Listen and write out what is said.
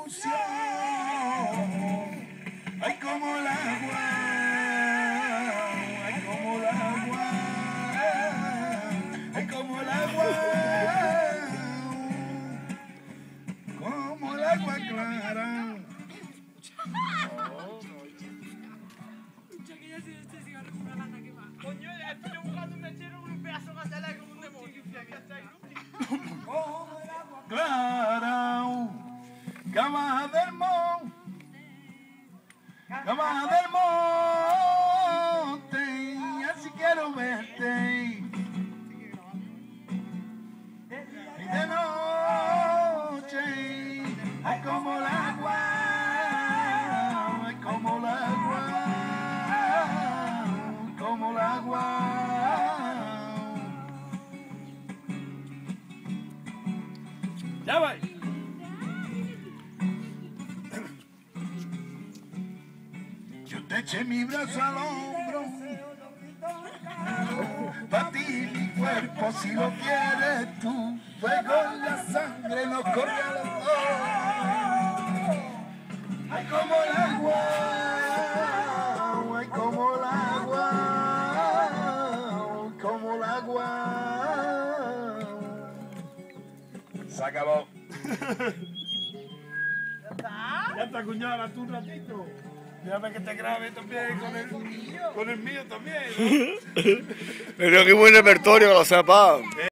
ilusión. Ay, como el agua, ay, como el agua, ay, como el agua, como el agua clara. Coño, estoy buscando un mechero con un pedazo de gasolina como un demonio. Clara, cama del monte, cama del monte, así quiero verte. Y de noche, ay, como el agua, ay, como el agua, como el agua. Ya va. Yo te eché mi brazo al hombro, para ti mi cuerpo si lo quieres tú. Fuego en la sangre nos corre a los dos. Ay, como el agua, ay, como el agua, como el agua. Se acabó. Ya está, cuñada, tú un ratito. Déjame que te grabe también con el mío también, ¿no? Pero qué buen repertorio, que lo sepa.